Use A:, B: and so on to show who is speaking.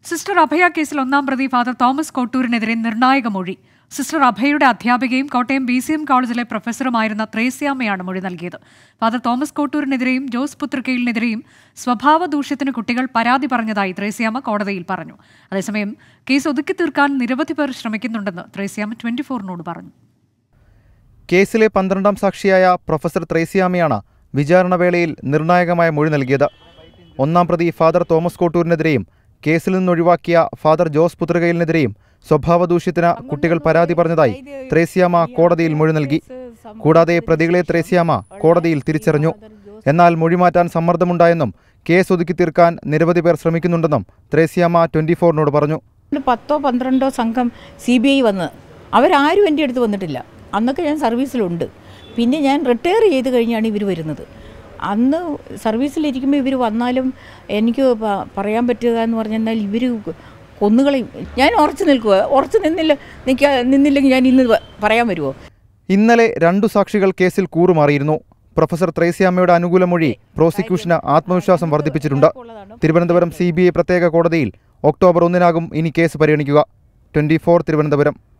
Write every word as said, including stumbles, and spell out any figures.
A: Sister അഭയ കേസിൽ ഒന്നാം പ്രതി ഫാദർ തോമസ് കോട്ടൂരിനെതിരെ നിർണായക മൊഴി. സിസ്റ്റർ അഭയയുടെ അധ്യാപികയും കോട്ടയം ബി സി എം കോളേജിലെ പ്രൊഫസറുമായിരുന്ന ത്രേസ്യാമ്മയാണ് മൊഴി നൽകിയത്. ഫാദർ തോമസ് കോട്ടൂരിനെതിരെയും ജോസ് പുത്രക്കയിലിനെതിരെയും സ്വഭാവ ദൂഷ്യത്തിന് കുട്ടികൾ പരാതി പറഞ്ഞതായി ത്രേസ്യാമ്മ കോടതിയിൽ പറഞ്ഞു. അതേസമയം കേസ് ഒതുക്കി തീർക്കാൻ നിരവധി പേർ ശ്രമിക്കുന്നുണ്ടെന്ന് ത്രേസ്യാമ്മ ട്വന്റി ഫോറിനോട് പറഞ്ഞു.
B: കേസിലെ പന്ത്രണ്ടാം സാക്ഷിയായ പ്രൊഫസർ ത്രേസ്യാമ്മയാണ് വിചാരണവേളയിൽ നിർണായകമായ മൊഴി നൽകിയത്. ഒന്നാം പ്രതി ഫാദർ തോമസ് കോട്ടൂരിനെതിരെയും കേസിൽ നിന്നൊഴിവാക്കിയ ഫാദർ ജോസ് പുത്രകയിലിനെതിരെയും സ്വഭാവദൂഷ്യത്തിന് കുട്ടികൾ പരാതി പറഞ്ഞതായി ത്രേസ്യാമ്മ കോടതിയിൽ മൊഴി നൽകി. കൂടാതെ പ്രതികളെ ത്രേസ്യാമ്മ കോടതിയിൽ തിരിച്ചറിഞ്ഞു. എന്നാൽ മൊഴി മാറ്റാൻ സമ്മർദ്ദമുണ്ടായെന്നും കേസ് ഒതുക്കി തീർക്കാൻ നിരവധി പേർ ശ്രമിക്കുന്നുണ്ടെന്നും ത്രേസ്യാമ്മ ട്വന്റി ഫോറിനോട് പറഞ്ഞു.
C: പത്തോ പന്ത്രണ്ടോ സംഘം സി ബി ഐ വന്ന് അവരാരും എൻ്റെ അടുത്ത് വന്നിട്ടില്ല. അന്നൊക്കെ ഞാൻ സർവീസിലുണ്ട്. പിന്നെ ഞാൻ റിട്ടയർ ചെയ്ത് കഴിഞ്ഞാണ് ഇവർ വരുന്നത്. അന്ന് സർവീസിലിരിക്കുമ്പോൾ ഇവർ വന്നാലും എനിക്ക് പറയാൻ പറ്റുക എന്ന് പറഞ്ഞാൽ ഇവർ കൊന്നുകളയും. ഞാൻ ഉറച്ചു നിൽക്കുക. ഉറച്ചു നിന്നില്ല നിൽക്കുക നിന്നില്ലെങ്കിൽ ഞാൻ ഇന്ന് പറയാൻ വരുമോ?
B: ഇന്നലെ രണ്ടു സാക്ഷികൾ കേസിൽ കൂറുമാറിയിരുന്നു. പ്രൊഫസർ ത്രേസ്യാമ്മയുടെ അനുകൂല മൊഴി പ്രോസിക്യൂഷന് ആത്മവിശ്വാസം വർദ്ധിപ്പിച്ചിട്ടുണ്ട്. തിരുവനന്തപുരം സി ബി ഐ പ്രത്യേക കോടതിയിൽ ഒക്ടോബർ ഒന്നിനാകും ഇനി കേസ് പരിഗണിക്കുക. Twenty four Thiruvananthapuram.